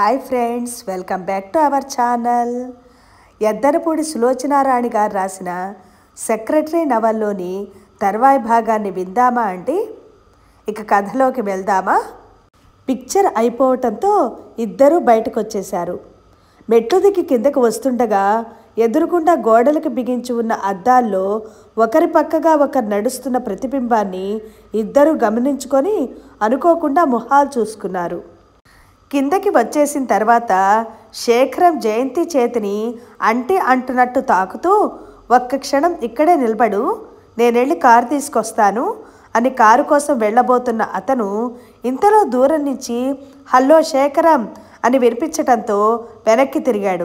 Hi friends, welcome back to our channel. Yaddanapudi Sulochanarani గారు రాసిన secretary నవల్లోని తర్వాయి భాగాన్ని విందామా అండి? ఇక కథలోకి వెళ్దామా? పిక్చర్ అయిపోవటంతో ఇద్దరూ బయటకు వచ్చేశారు. మెట్లు దిగి కిందకు వస్తుండగా ఎదురుగుండా గోడలకు బిగించి ఉన్న అద్దాల్లో ఒకరి పక్కగా ఒకరు నడుస్తున్న ప్రతిబింబాన్ని ఇద్దరూ గమనించుకొని అనుకోకుండా మొహాలు చూసుకున్నారు. కిందకి వచ్చేసిన తర్వాత శేఖరం జయంతి చేతిని అంటున్నట్టు తాకుతూ, ఒక్క క్షణం ఇక్కడే నిలబడు, నేనెళ్ళి కారు తీసుకొస్తాను అని కారు కోసం వెళ్ళబోతున్న అతను ఇంతలో దూరం నుంచి హలో శేఖరం అని వినిపించటంతో వెనక్కి తిరిగాడు.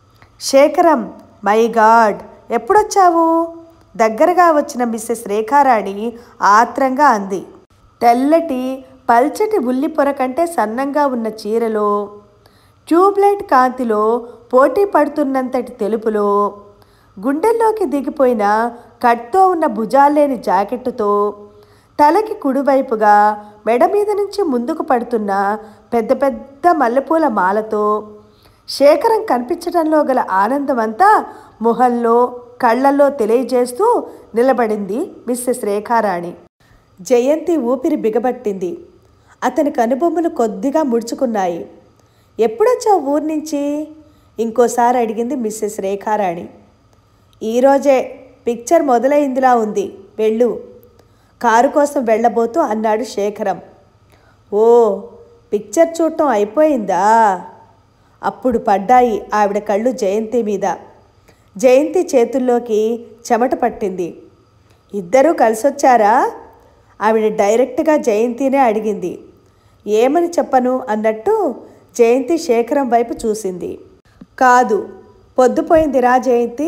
శేఖరం, మై గాడ్, ఎప్పుడొచ్చావు? దగ్గరగా వచ్చిన మిస్సెస్ రేఖారాణి ఆత్రంగా అంది. తెల్లటి పల్చటి ఉల్లి పొర కంటే సన్నంగా ఉన్న చీరలో, ట్యూబ్లైట్ కాంతిలో పోటీ పడుతున్నంతటి తెలుపులో, గుండెల్లోకి దిగిపోయిన కట్తో ఉన్న భుజాల్లేని జాకెట్టుతో, తలకి కుడివైపుగా మెడ మీద నుంచి ముందుకు పడుతున్న పెద్ద పెద్ద మల్లెపూల మాలతో శేఖరం కనిపించడంలో గల ఆనందమంతా మొహంలో కళ్ళల్లో తెలియజేస్తూ నిలబడింది మిస్సెస్ రేఖారాణి. జయంతి ఊపిరి బిగబట్టింది. అతని కనుబొమ్మలు కొద్దిగా ముడుచుకున్నాయి. ఎప్పుడొచ్చావు ఊరి నుంచి? ఇంకోసారి అడిగింది మిస్సెస్ రేఖారాణి. ఈరోజే, పిక్చర్ మొదలైందిలా ఉంది, వెళ్ళు, కారు కోసం వెళ్ళబోతూ అన్నాడు శేఖరం. ఓ, పిక్చర్ చూడటం అయిపోయిందా? అప్పుడు పడ్డాయి ఆవిడ కళ్ళు జయంతి మీద. జయంతి చేతుల్లోకి చెమట పట్టింది. ఇద్దరూ కలిసొచ్చారా? ఆవిడ డైరెక్ట్గా జయంతినే అడిగింది. ఏమని చెప్పను అన్నట్టు జయంతి శేఖరం వైపు చూసింది. కాదు, పొద్దుపోయిందిరా జయంతి.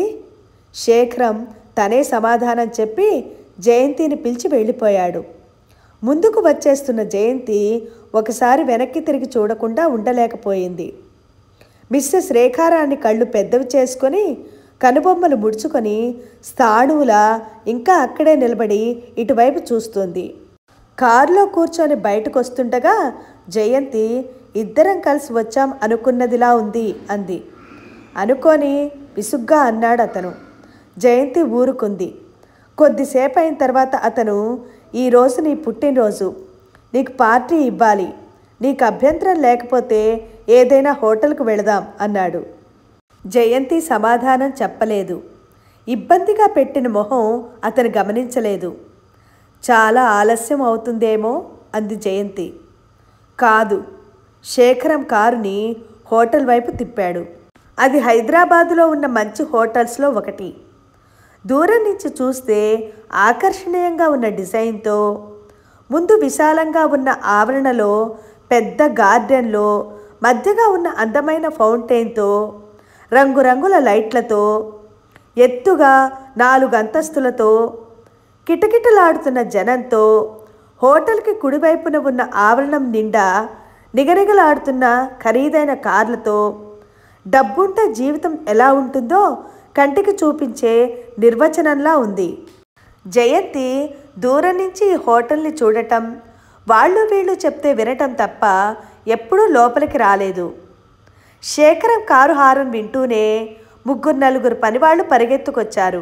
శేఖరం తనే సమాధానం చెప్పి జయంతిని పిలిచి వెళ్ళిపోయాడు. ముందుకు వచ్చేస్తున్న జయంతి ఒకసారి వెనక్కి తిరిగి చూడకుండా ఉండలేకపోయింది. మిస్సెస్ రేఖారాణి కళ్ళు పెద్దవి చేసుకొని కనుబొమ్మలు ముడుచుకొని స్థాణువులా ఇంకా అక్కడే నిలబడి ఇటువైపు చూస్తుంది. కారులో కూర్చొని బయటకు వస్తుండగా జయంతి, ఇద్దరం కలిసి వచ్చాం అనుకున్నదిలా ఉంది అంది. అనుకొని విసుగ్గా అన్నాడు అతను. జయంతి ఊరుకుంది. కొద్దిసేపు అయిన తర్వాత అతను, ఈరోజు నీ పుట్టినరోజు, నీకు పార్టీ ఇవ్వాలి, నీకు అభ్యంతరం లేకపోతే ఏదైనా హోటల్కు వెళదాం అన్నాడు. జయంతి సమాధానం చెప్పలేదు. ఇబ్బందిగా పెట్టిన మొహం అతను గమనించలేదు. చాలా ఆలస్యం అవుతుందేమో అంది జయంతి. కాదు, శేఖరం కారుని హోటల్ వైపు తిప్పాడు. అది హైదరాబాదులో ఉన్న మంచి హోటల్స్లో ఒకటి. దూరం నుంచి చూస్తే ఆకర్షణీయంగా ఉన్న డిజైన్తో, ముందు విశాలంగా ఉన్న ఆవరణలో పెద్ద గార్డెన్లో మధ్యగా ఉన్న అందమైన ఫౌంటైన్తో, రంగురంగుల లైట్లతో, ఎత్తుగా 4 అంతస్తులతో, కిటకిటలాడుతున్న జనంతో, హోటల్కి కుడివైపున ఉన్న ఆవరణం నిండా నిగనిగలాడుతున్న ఖరీదైన కార్లతో, డబ్బుంటే జీవితం ఎలా ఉంటుందో కంటికి చూపించే నిర్వచనంలా ఉంది. జయంతి దూరం నుంచి ఈ హోటల్ని చూడటం, వాళ్ళు వీళ్ళు చెప్తే వినటం తప్ప ఎప్పుడూ లోపలికి రాలేదు. శేఖరం కారు హారన్ వింటూనే 3-4 పనివాళ్ళు పరిగెత్తుకొచ్చారు.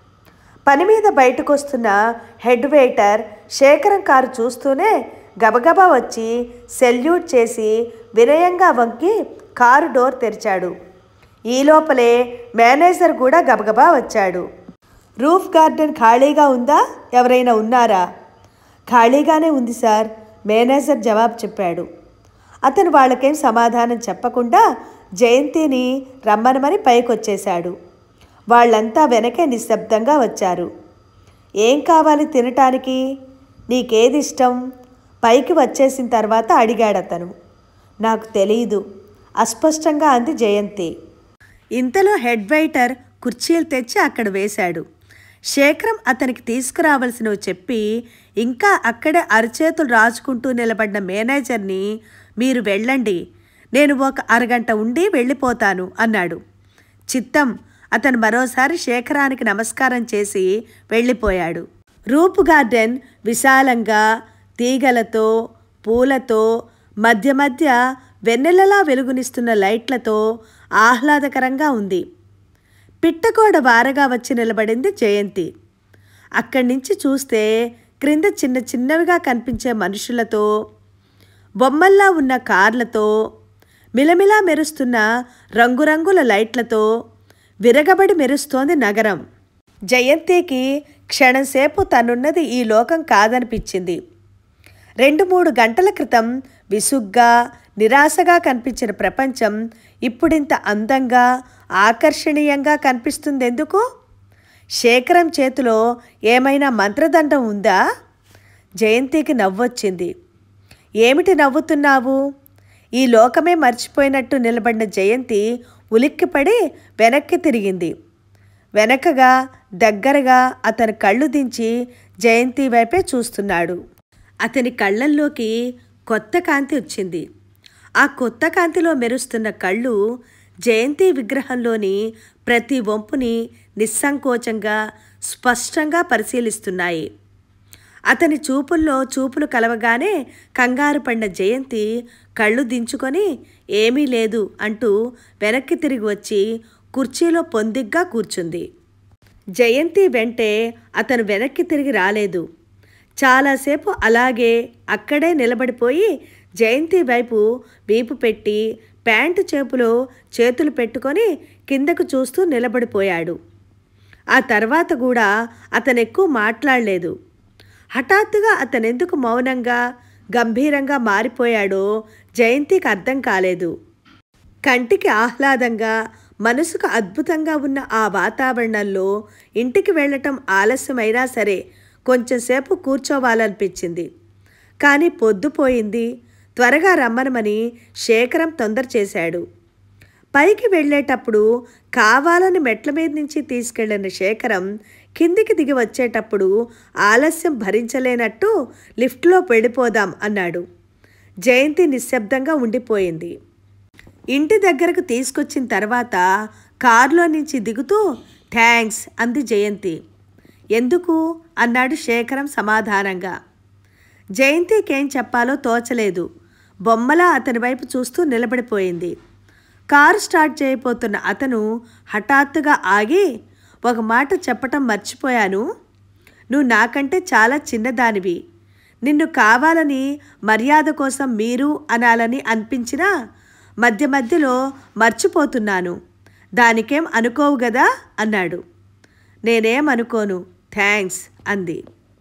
పని మీద బయటకు వస్తున్న హెడ్ వెయిటర్ శేఖరం కారు చూస్తూనే గబగబా వచ్చి సెల్యూట్ చేసి వినయంగా వంకి కారు డోర్ తెరిచాడు. ఈ లోపలే మేనేజర్ కూడా గబగబా వచ్చాడు. రూఫ్ గార్డెన్ ఖాళీగా ఉందా? ఎవరైనా ఉన్నారా? ఖాళీగానే ఉంది సార్, మేనేజర్ జవాబు చెప్పాడు. అతను వాళ్ళకేం సమాధానం చెప్పకుండా జయంతిని రమ్మనమని పైకొచ్చేశాడు. వాళ్ళంతా వెనకే నిశ్శబ్దంగా వచ్చారు. ఏం కావాలి తినటానికి? నీకేది ఇష్టం? పైకి వచ్చేసిన తర్వాత అడిగాడతను. నాకు తెలీదు, అస్పష్టంగా అంది జయంతి. ఇంతలో హెడ్ వెయిటర్ కుర్చీలు తెచ్చి అక్కడ వేశాడు. శేఖరం అతనికి తీసుకురావలసినవి చెప్పి ఇంకా అక్కడే అరచేతులు రాచుకుంటూ నిలబడిన మేనేజర్ని, మీరు వెళ్ళండి, నేను ఒక అరగంట ఉండి వెళ్ళిపోతాను అన్నాడు. చిత్తం. అతను మరోసారి శేఖరానికి నమస్కారం చేసి వెళ్ళిపోయాడు. రూప్ గార్డెన్ విశాలంగా తీగలతో, పూలతో, మధ్య మధ్య వెన్నెలలా వెలుగునిస్తున్న లైట్లతో ఆహ్లాదకరంగా ఉంది. పిట్టగోడ వారగా వచ్చి నిలబడింది జయంతి. అక్కడి నుంచి చూస్తే క్రింద చిన్న చిన్నవిగా కనిపించే మనుషులతో, బొమ్మల్లా ఉన్న కార్లతో, మిలమిలా మెరుస్తున్న రంగురంగుల లైట్లతో విరగబడి మెరుస్తోంది నగరం. జయంతికి క్షణంసేపు తనున్నది ఈ లోకం కాదనిపించింది. 2-3 గంటల క్రితం విసుగ్గా, నిరాశగా కనిపించిన ప్రపంచం ఇప్పుడింత అందంగా, ఆకర్షణీయంగా కనిపిస్తుందెందుకు? శేఖరం చేతిలో ఏమైనా మంత్రదండం ఉందా? జయంతికి నవ్వొచ్చింది. ఏమిటి నవ్వుతున్నావు? ఈ లోకమే మర్చిపోయినట్టు నిలబడిన జయంతి ఉలిక్కిపడి వెనక్కి తిరిగింది. వెనకగా దగ్గరగా అతని కళ్ళు దించి జయంతి వైపే చూస్తున్నాడు. అతని కళ్ళల్లోకి కొత్త కాంతి వచ్చింది. ఆ కొత్త కాంతిలో మెరుస్తున్న కళ్ళు జయంతి విగ్రహంలోని ప్రతి వంపుని నిస్సంకోచంగా, స్పష్టంగా పరిశీలిస్తున్నాయి. అతని చూపుల్లో చూపులు కలవగానే కంగారు పడిన జయంతి కళ్ళు దించుకొని ఏమీ లేదు అంటూ వెనక్కి తిరిగి వచ్చి కుర్చీలో పొందిగ్గా కూర్చుంది. జయంతి వెంటే అతను వెనక్కి తిరిగి రాలేదు. చాలాసేపు అలాగే అక్కడే నిలబడిపోయి జయంతి వైపు వీపు పెట్టి ప్యాంటు చేపులో చేతులు పెట్టుకొని కిందకు చూస్తూ నిలబడిపోయాడు. ఆ తర్వాత కూడా అతనెక్కువ మాట్లాడలేదు. హఠాత్తుగా అతనెందుకు మౌనంగా, గంభీరంగా మారిపోయాడో జయంతికి అర్థం కాలేదు. కంటికి ఆహ్లాదంగా, మనసుకు అద్భుతంగా ఉన్న ఆ వాతావరణంలో ఇంటికి వెళ్ళటం ఆలస్యమైనా సరే కొంచెంసేపు కూర్చోవాలనిపించింది. కానీ పొద్దుపోయింది. త్వరగా రమ్మనమని శేఖరం తొందర చేశాడు. పైకి వెళ్ళేటప్పుడు కావాలని మెట్ల మీద నుంచి తీసుకెళ్లిన శేఖరం కిందికి దిగి వచ్చేటప్పుడు ఆలస్యం భరించలేనట్టు లిఫ్ట్లో వెళ్ళిపోదాం అన్నాడు. జయంతి నిశ్శబ్దంగా ఉండిపోయింది. ఇంటి దగ్గరకు తీసుకొచ్చిన తర్వాత కారులో నుంచి దిగుతూ థ్యాంక్స్ అంది జయంతి. ఎందుకు అన్నాడు శేఖరం సమాధానంగా. జయంతికేం చెప్పాలో తోచలేదు. బొమ్మలా అతని వైపు చూస్తూ నిలబడిపోయింది. కారు స్టార్ట్ చేయబోతున్న అతను హఠాత్తుగా ఆగి, ఒక మాట చెప్పటం మర్చిపోయాను. నువ్వు నాకంటే చాలా చిన్నదానివి. నిన్ను కావాలని మర్యాద కోసం మీరు అనాలని అనిపించినా మధ్య మధ్యలో మర్చిపోతున్నాను. దానికేం అనుకోవు గదా అన్నాడు. నేనేం అనుకోను, థ్యాంక్స్ అంది.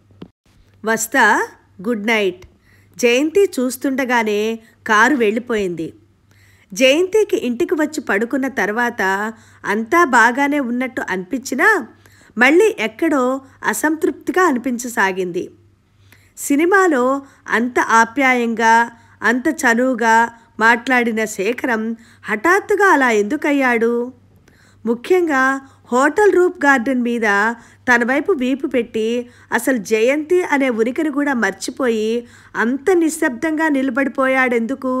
వస్తా, గుడ్ నైట్. జయంతి చూస్తుండగానే కారు వెళ్ళిపోయింది. జయంతికి ఇంటికి వచ్చి పడుకున్న తర్వాత అంతా బాగానే ఉన్నట్టు అనిపించినా మళ్ళీ ఎక్కడో అసంతృప్తిగా అనిపించసాగింది. సినిమాలో అంత ఆప్యాయంగా, అంత చనువుగా మాట్లాడిన శేఖరం హఠాత్తుగా అలా ఎందుకయ్యాడు? ముఖ్యంగా హోటల్ రూప్ గార్డెన్ మీద తన వైపు వీపు పెట్టి అసలు జయంతి అనే ఉనికిని కూడా మర్చిపోయి అంత నిశ్శబ్దంగా నిలబడిపోయాడెందుకు?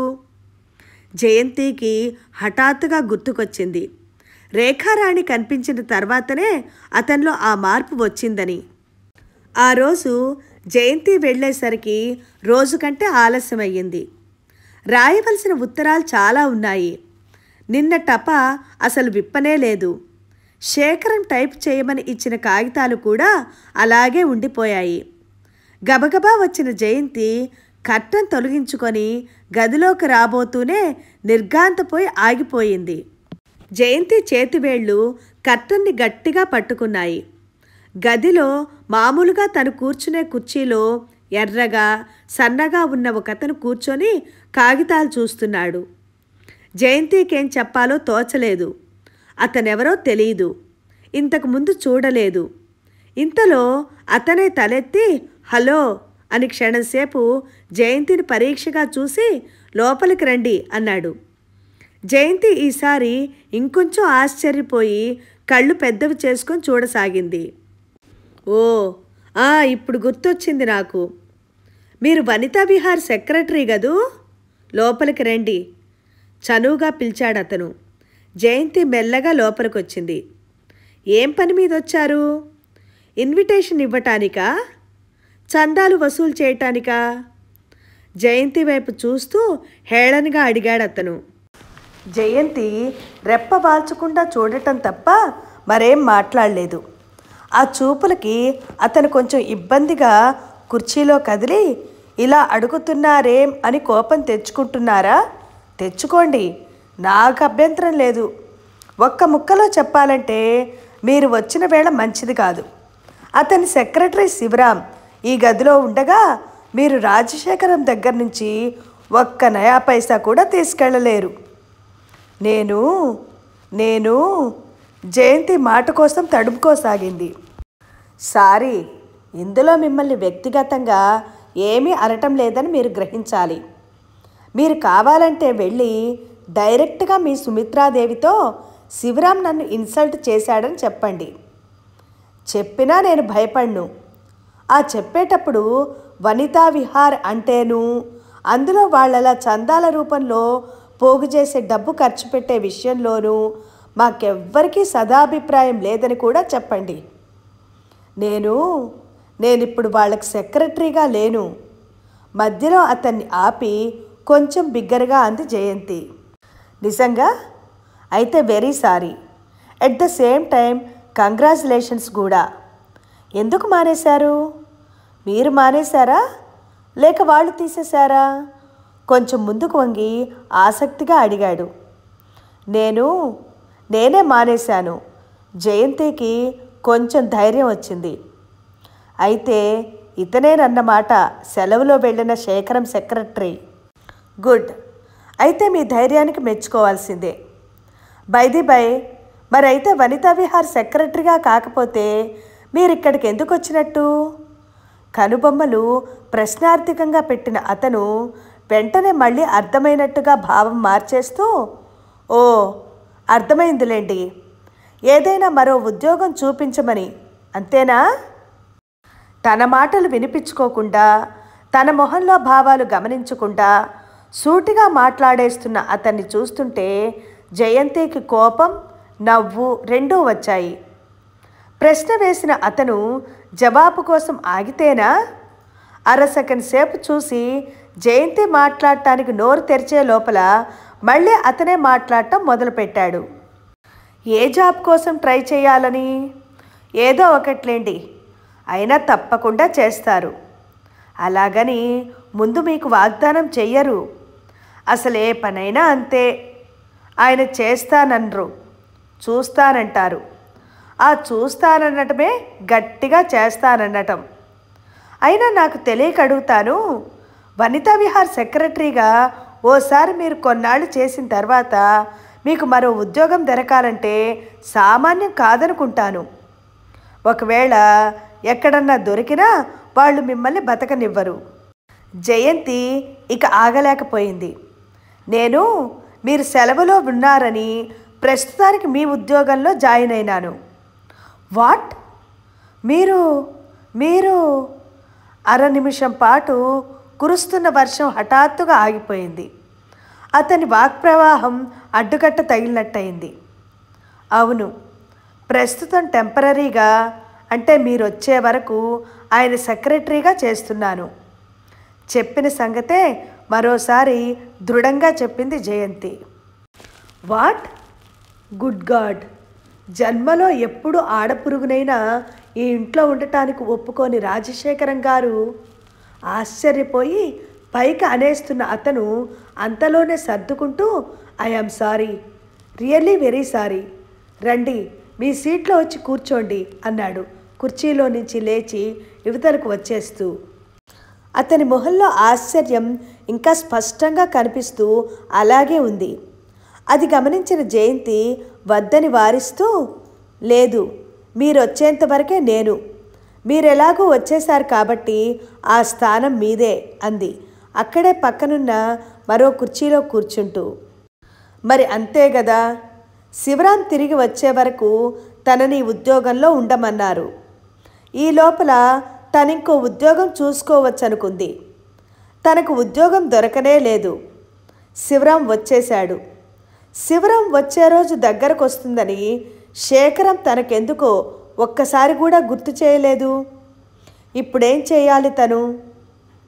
జయంతికి హఠాత్తుగా గుర్తుకొచ్చింది. రేఖారాణి కనిపించిన తర్వాతనే అతనిలో ఆ మార్పు వచ్చిందని. ఆ రోజు జయంతి వెళ్ళేసరికి రోజు కంటే ఆలస్యమయ్యింది. రాయవలసిన ఉత్తరాలు చాలా ఉన్నాయి. నిన్న టప అసలు విప్పనే లేదు. శేఖరం టైప్ చేయమని ఇచ్చిన కాగితాలు కూడా అలాగే ఉండిపోయాయి. గబగబా వచ్చిన జయంతి కర్టన్ తొలగించుకొని గదిలోకి రాబోతూనే నిర్ఘాంతపోయి ఆగిపోయింది. జయంతి చేతివేళ్లు కర్టన్ని గట్టిగా పట్టుకున్నాయి. గదిలో మామూలుగా తను కూర్చునే కుర్చీలో ఎర్రగా సన్నగా ఉన్న ఒకతను కూర్చొని కాగితాలు చూస్తున్నాడు. జయంతికేం చెప్పాలో తోచలేదు. అతనెవరో తెలియదు, ఇంతకుముందు చూడలేదు. ఇంతలో అతనే తలెత్తి హలో అని క్షణంసేపు జయంతిని పరీక్షగా చూసి లోపలికి రండి అన్నాడు. జయంతి ఈసారి ఇంకొంచెం ఆశ్చర్యపోయి కళ్ళు పెద్దవి చేసుకొని చూడసాగింది. ఓ ఇప్పుడు గుర్తొచ్చింది నాకు. మీరు వనితా విహార్ సెక్రటరీ గదూ? లోపలికి రండి చనువుగా పిలిచాడతను. జయంతి మెల్లగా లోపలికొచ్చింది. ఏం పని మీద వచ్చారు? ఇన్విటేషన్ ఇవ్వటానికా, చందాలు వసూలు చేయటానికా? జయంతి వైపు చూస్తూ హేళనగా అడిగాడు అతను. జయంతి రెప్ప వాల్చకుండా చూడటం తప్ప మరేం మాట్లాడలేదు. ఆ చూపులకి అతను కొంచెం ఇబ్బందిగా కుర్చీలో కదిలి, ఇలా అడుగుతున్నారేం అని కోపం తెచ్చుకుంటున్నారా? తెచ్చుకోండి, నాకు అభ్యంతరం లేదు. ఒక్క ముక్కలో చెప్పాలంటే మీరు వచ్చిన వేళ మంచిది కాదు. అతని సెక్రటరీ శివరాం ఈ గదిలో ఉండగా మీరు రాజశేఖరం దగ్గర నుంచి ఒక్క నయా పైసా కూడా తీసుకెళ్ళలేరు. నేను జయంతి మాట కోసం తడుపుకోసాగింది. సారీ, ఇందులో మిమ్మల్ని వ్యక్తిగతంగా ఏమీ అనటం లేదని మీరు గ్రహించాలి. మీరు కావాలంటే వెళ్ళి డైరెక్ట్గా మీ సుమిత్రాదేవితో శివరాం నన్ను ఇన్సల్ట్ చేశాడని చెప్పండి. చెప్పినా నేను భయపడ్ను. ఆ చెప్పేటప్పుడు వనితా విహార్ అంటేను, అందులో వాళ్ళలా చందాల రూపంలో పోగు చేసే డబ్బు ఖర్చు పెట్టే విషయంలోనూ మాకెవ్వరికీ సదాభిప్రాయం లేదని కూడా చెప్పండి. నేనిప్పుడు వాళ్ళకి సెక్రటరీగా లేను. మధ్యలో అతన్ని ఆపి కొంచెం బిగ్గరగా అంది జయంతి. నిజంగా? అయితే very sorry. At the same time congratulations కూడా. ఎందుకు మానేశారు? మీరు మానేశారా లేక వాళ్ళు తీసేశారా? కొంచెం ముందుకు వంగి ఆసక్తిగా అడిగాడు. నేనే మానేశాను. జయంతికి కొంచెం ధైర్యం వచ్చింది. అయితే ఇతనేనన్నమాట సెలవులో వెళ్ళిన శేఖరం సెక్రటరీ. గుడ్. అయితే మీ ధైర్యానికి మెచ్చుకోవాల్సిందే. బై మరైతే వనితా విహార్ సెక్రటరీగా కాకపోతే మీరిక్కడికి ఎందుకు వచ్చినట్టు? కనుబొమ్మలు ప్రశ్నార్థకంగా పెట్టిన అతను వెంటనే మళ్ళీ అర్థమైనట్టుగా భావం మార్చేస్తూ, ఓ అర్థమైందిలేండి, ఏదైనా మరో ఉద్యోగం చూపించమని, అంతేనా? తన మాటలు వినిపించుకోకుండా, తన మొహంలో భావాలు గమనించకుండా సూటిగా మాట్లాడేస్తున్న అతన్ని చూస్తుంటే జయంతికి కోపం, నవ్వు రెండూ వచ్చాయి. ప్రశ్న వేసిన అతను జవాబు కోసం ఆగితేనా? అరసెకండ్ సేపు చూసి జయంతి మాట్లాడటానికి నోరు తెరిచే లోపల మళ్ళీ అతనే మాట్లాడటం మొదలుపెట్టాడు. ఏ జాబ్ కోసం ట్రై చేయాలని? ఏదో ఒకట్లేండి, అయినా తప్పకుండా చేస్తారు. అలాగని ముందు మీకు వాగ్దానం చెయ్యరు. అసలు ఏ పనైనా అంతే. ఆయన చేస్తానన్రు, చూస్తానంటారు. ఆ చూస్తానన్నటమే గట్టిగా చేస్తానన్నటం. అయినా నాకు తెలియక అడుగుతాను, వనితా విహార్ సెక్రటరీగా ఓసారి మీరు కొన్నాళ్ళు చేసిన తర్వాత మీకు మరో ఉద్యోగం దొరకాలంటే సామాన్యం కాదనుకుంటాను. ఒకవేళ ఎక్కడన్నా దొరికినా వాళ్ళు మిమ్మల్ని బతకనివ్వరు. జయంతి ఇక ఆగలేకపోయింది. మీరు సెలవులో ఉన్నారని ప్రస్తుతానికి మీ ఉద్యోగంలో జాయిన్ అయినాను. వాట్? మీరు అర నిమిషం పాటు కురుస్తున్న వర్షం హఠాత్తుగా ఆగిపోయింది. అతని వాక్ప్రవాహం అడ్డుకట్ట తగిలినట్టయింది. అవును, ప్రస్తుతం టెంపరీగా, అంటే మీరు వచ్చే వరకు ఆయన సెక్రటరీగా చేస్తున్నాను. చెప్పిన సంగతే మరోసారి దృఢంగా చెప్పింది జయంతి. వాట్? గుడ్ గాడ్, జన్మలో ఎప్పుడు ఆడపురుగునైనా ఈ ఇంట్లో ఉండటానికి ఒప్పుకోని రాజశేఖరం గారు ఆశ్చర్యపోయి పైకి అనేస్తున్న అతను అంతలోనే సర్దుకుంటూ, I am sorry, really very sorry, రండి మీ సీట్లో వచ్చి కూర్చోండి అన్నాడు కుర్చీలో నుంచి లేచి యువతలకు వచ్చేస్తూ. అతని మొహంలో ఆశ్చర్యం ఇంకా స్పష్టంగా కనిపిస్తూ అలాగే ఉంది. అది గమనించిన జయంతి వద్దని వారిస్తూ, లేదు, మీరు వచ్చేంతవరకే నేను, మీరెలాగూ వచ్చేశారు కాబట్టి ఆ స్థానం మీదే అంది అక్కడే పక్కనున్న మరో కుర్చీలో కూర్చుంటూ. మరి అంతే గదా, శివరాం తిరిగి వచ్చే వరకు తనని ఉద్యోగంలో ఉండమన్నారు. ఈ లోపల తనింకో ఉద్యోగం చూసుకోవచ్చనుకుంది. తనకు ఉద్యోగం దొరకనే లేదు. శివరాం వచ్చేశాడు. శివరాం వచ్చే రోజు దగ్గరకు వస్తుందని శేఖరం తనకెందుకో ఒక్కసారి కూడా గుర్తు చేయలేదు. ఇప్పుడేం చేయాలి?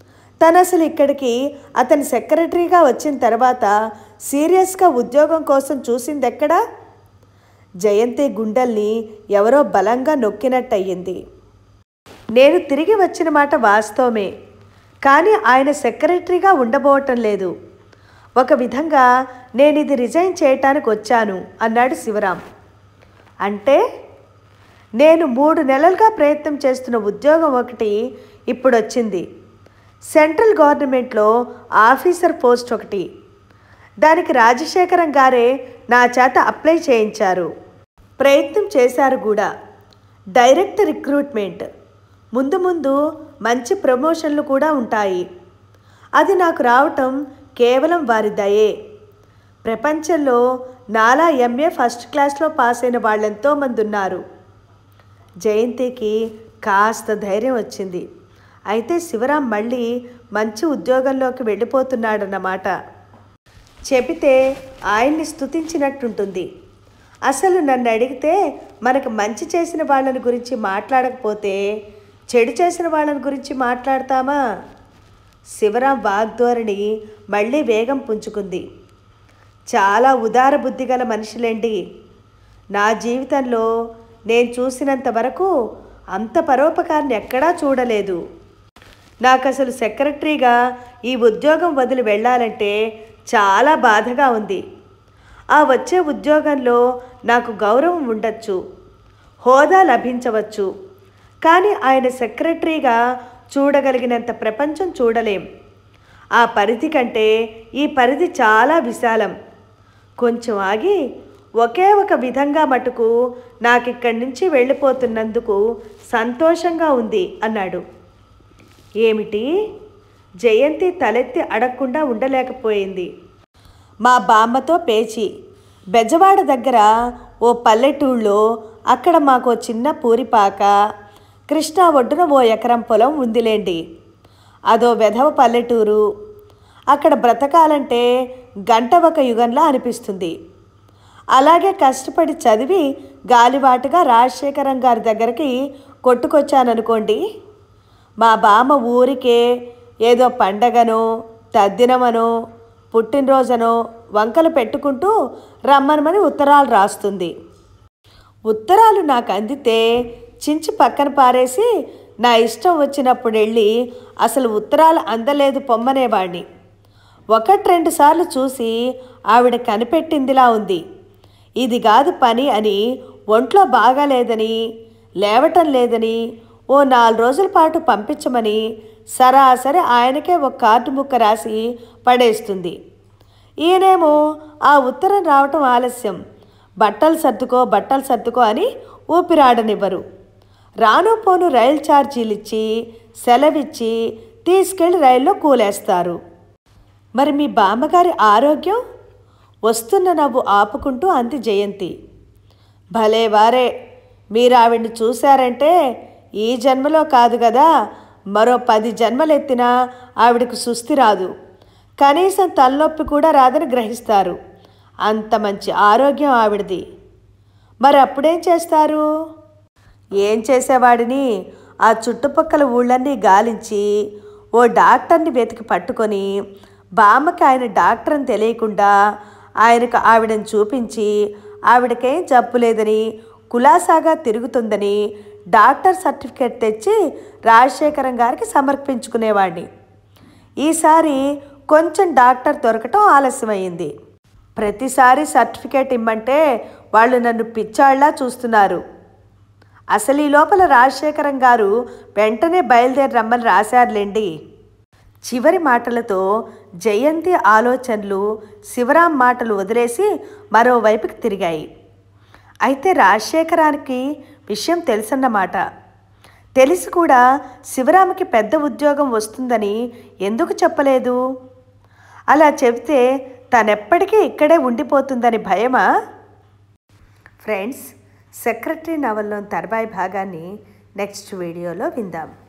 తను అసలు ఇక్కడికి అతని సెక్రటరీగా వచ్చిన తర్వాత సీరియస్గా ఉద్యోగం కోసం చూసిందెక్కడా? జయంతి గుండెల్ని ఎవరో బలంగా నొక్కినట్టయింది. నేను తిరిగి వచ్చిన మాట వాస్తవమే, కానీ ఆయన సెక్రటరీగా ఉండబోవటం లేదు. ఒక విధంగా నేను ఇది రిజైన్ చేయటానికి వచ్చాను అన్నాడు శివరాం. అంటే? నేను 3 నెలలుగా ప్రయత్నం చేస్తున్న ఉద్యోగం ఒకటి ఇప్పుడు వచ్చింది. సెంట్రల్ గవర్నమెంట్లో ఆఫీసర్ పోస్ట్ ఒకటి. దానికి రాజశేఖరం గారే నా చేత అప్లై చేయించారు. ప్రయత్నం చేశారు కూడా. Direct recruitment. ముందు ముందు మంచి ప్రమోషన్లు కూడా ఉంటాయి. అది నాకు రావటం కేవలం వారి దయే. ప్రపంచంలో నాలా ఎంఏ ఫస్ట్ క్లాస్లో పాస్ అయిన వాళ్ళెంతోమంది ఉన్నారు. జయంతికి కాస్త ధైర్యం వచ్చింది. అయితే శివరాం మళ్ళీ మంచి ఉద్యోగంలోకి వెళ్ళిపోతున్నాడన్నమాట. చెబితే ఆయన్ని స్తుతించినట్టుంటుంది. అసలు నన్ను అడిగితే మనకు మంచి చేసిన వాళ్ళని గురించి మాట్లాడకపోతే చెడు చేసిన వాళ్ళని గురించి మాట్లాడతామా? శివరాం వాగ్ధోరణి మళ్ళీ వేగం పుంజుకుంది. చాలా ఉదార బుద్ధి గల మనుషులేండి. నా జీవితంలో నేను చూసినంత వరకు అంత పరోపకారాన్ని ఎక్కడా చూడలేదు. నాకు అసలు సెక్రటరీగా ఈ ఉద్యోగం వదిలి వెళ్ళాలంటే చాలా బాధగా ఉంది. ఆ వచ్చే ఉద్యోగంలో నాకు గౌరవం ఉండొచ్చు, హోదా లభించవచ్చు. కానీ ఆయన సెక్రటరీగా చూడగలిగినంత ప్రపంచం చూడలేం. ఆ పరిధి కంటే ఈ పరిధి చాలా విశాలం. కొంచెం ఆగి ఒకే ఒక విధంగా మటుకు నాకిక్కడి నుంచి వెళ్ళిపోతున్నందుకు సంతోషంగా ఉంది అన్నాడు. ఏమిటి? జయంతి తలెత్తి అడగకుండా ఉండలేకపోయింది. మా బామ్మతో పేచి. బెజవాడ దగ్గర ఓ పల్లెటూళ్ళలో అక్కడ మాకు చిన్న పూరిపాక, కృష్ణా ఒడ్డున ఓ ఎకరం పొలం ఉందిలేండి. అదో వెధవ పల్లెటూరు. అక్కడ బ్రతకాలంటే గంట ఒక యుగంలా అనిపిస్తుంది. అలాగే కష్టపడి చదివి గాలివాటుగా రాజశేఖరం గారి దగ్గరికి కొట్టుకొచ్చాననుకోండి. మా బామ్మ ఊరికే ఏదో పండగనో తద్దినమనో పుట్టినరోజనో వంకలు పెట్టుకుంటూ రమ్మనమని ఉత్తరాలు రాస్తుంది. ఉత్తరాలు నాకు అందితే చించి పక్కన పారేసి నా ఇష్టం వచ్చినప్పుడు వెళ్ళి అసలు ఉత్తరాలు అందలేదు పొమ్మనేవాడిని. 1-2 సార్లు చూసి ఆవిడ కనిపెట్టిందిలా ఉంది. ఇది కాదు పని అని, ఒంట్లో బాగాలేదని, లేవటం లేదని ఓ 4 రోజుల పాటు పంపించమని సరాసరి ఆయనకే ఒక కార్డు ముక్క రాసి పడేస్తుంది. ఈయనేమో ఆ ఉత్తరం రావటం ఆలస్యం, బట్టలు సర్దుకో అని ఊపిరాడనివ్వరు. రాను పోను రైలు ఛార్జీలు ఇచ్చి సెలవిచ్చి తీసుకెళ్లి రైల్లో కూలేస్తారు. మరి మీ బామ్మగారి ఆరోగ్యం? వస్తున్న నవ్వు ఆపుకుంటూ అంది జయంతి. భలే వారే, మీరు ఆవిడ్ని చూశారంటే ఈ జన్మలో కాదు కదా, మరో 10 జన్మలెత్తినా ఆవిడకు సుస్థి రాదు. కనీసం తలనొప్పి కూడా రాదని గ్రహిస్తారు. అంత మంచి ఆరోగ్యం ఆవిడది. మరి అప్పుడేం చేస్తారు? ఏం చేసేవాడిని, ఆ చుట్టుపక్కల ఊళ్ళన్నీ గాలించి ఓ డాక్టర్ని వెతికి పట్టుకొని బామ్మకి ఆయన డాక్టర్ అని తెలియకుండా ఆయనకు ఆవిడని చూపించి ఆవిడకేం జబ్బు లేదని కులాసాగా తిరుగుతుందని డాక్టర్ సర్టిఫికేట్ తెచ్చి రాజశేఖరం గారికి సమర్పించుకునేవాడిని. ఈసారి కొంచెం డాక్టర్ దొరకటం ఆలస్యమైంది. ప్రతిసారి సర్టిఫికేట్ ఇమ్మంటే వాళ్ళు నన్ను పిచ్చాళ్లా చూస్తున్నారు. అసలు ఈ లోపల రాజశేఖరం గారు వెంటనే బయలుదేరి రమ్మని రాశారులేండి. చివరి మాటలతో జయంతి ఆలోచనలు శివరాం మాటలు వదిలేసి మరోవైపుకి తిరిగాయి. అయితే రాజశేఖరానికి విషయం తెలుసన్నమాట. తెలిసి కూడా శివరాంకి పెద్ద ఉద్యోగం వస్తుందని ఎందుకు చెప్పలేదు? అలా చెబితే తనెప్పటికీ ఇక్కడే ఉండిపోతుందని భయమా? ఫ్రెండ్స్, సెక్రటరీ నవల్లోని తర్వాయి భాగాన్ని నెక్స్ట్ వీడియోలో విందాం.